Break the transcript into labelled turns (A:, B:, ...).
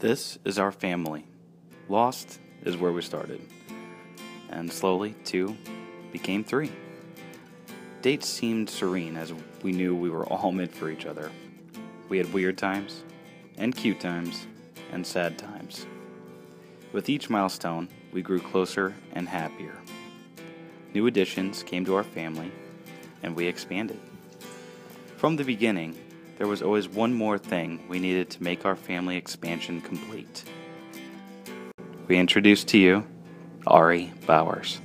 A: This is our family. Lost is where we started. And slowly, 2 became 3. Dates seemed serene as we knew we were all meant for each other. We had weird times, and cute times, and sad times. With each milestone, we grew closer and happier. New additions came to our family, and we expanded. From the beginning, there was always one more thing we needed to make our family expansion complete. We introduce to you Ari Bowers.